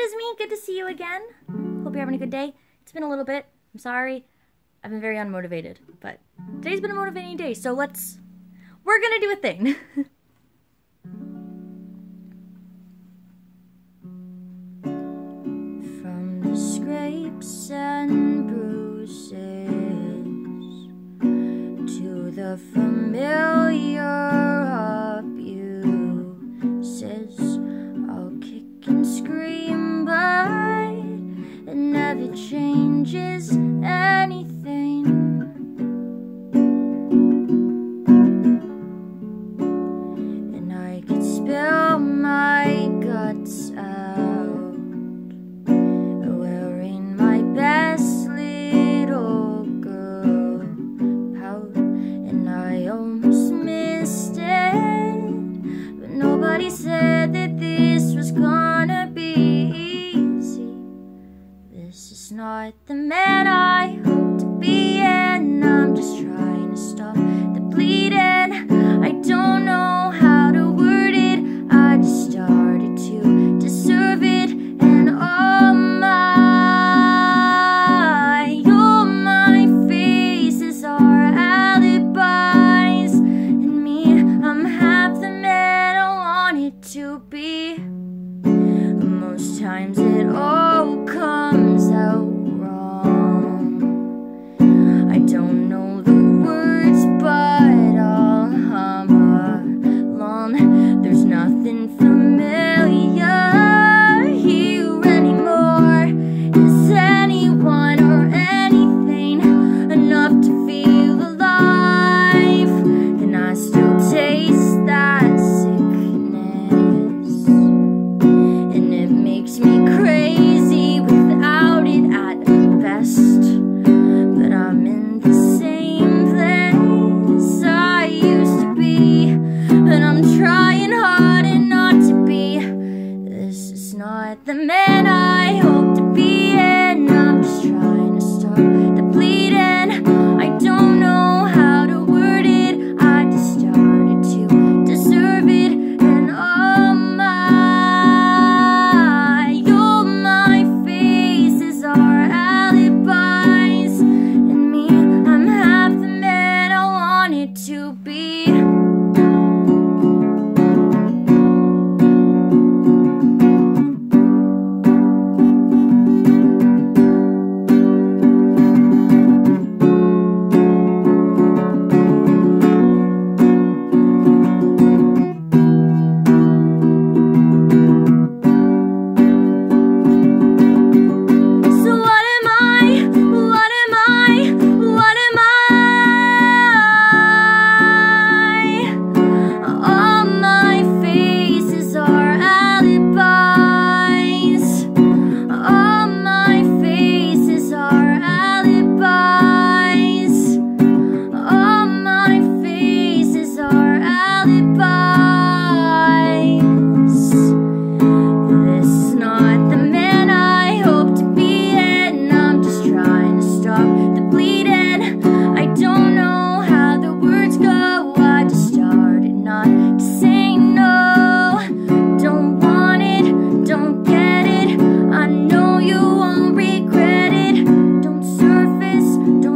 Esme, good to see you again. Hope you're having a good day. It's been a little bit. I'm sorry. I've been very unmotivated, but today's been a motivating day, so we're gonna do a thing. From the scrapes and bruises to the familiar abuses, I'll kick and scream, but it never changes anything. And I could spill my guts out, wearing my best little girl pout, and I almost missed it, but nobody said that this was gonna be easy. This is not the man I hope to be, and I'm just trying to stop the bleeding. I don't know how to word it, I just started to deserve it. And all my faces are alibis, and me, I'm half the man I wanted to be. Most times it all comes out wrong. I don't know the words, but I'll hum along. There's nothing familiar here anymore. Is anyone or anything enough to feel alive? And I still taste that sickness, and it makes me crazy without it at best. But I'm in the same place I used to be, and I'm trying hard and not to be. This is not the man I hope to be, and I'm just trying to stop the bleeding. I don't know how to word it, I just started to deserve it. And all my faces are alibis, and me, I'm half the man I wanted to be. So what am I? What am I? What am I? All my faces are alibis. All my faces are alibis. All my faces are alibis. This is not the man I hope to be, and I'm just trying to stop the bleeding. I don't know how the words go, I just started not to say no. Don't want it, don't get it, I know you won't regret it. Don't surface,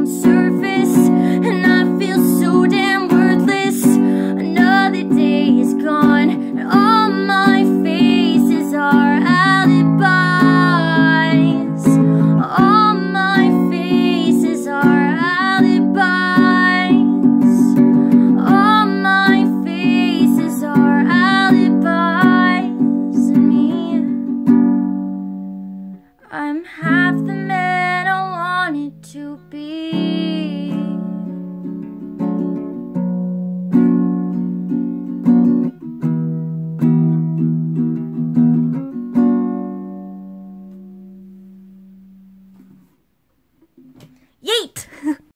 and I feel so damn worthless. Another day is gone, and all my faces are alibis. All my faces are alibis. All my faces are alibis, and me, I'm half the man I wanted to be.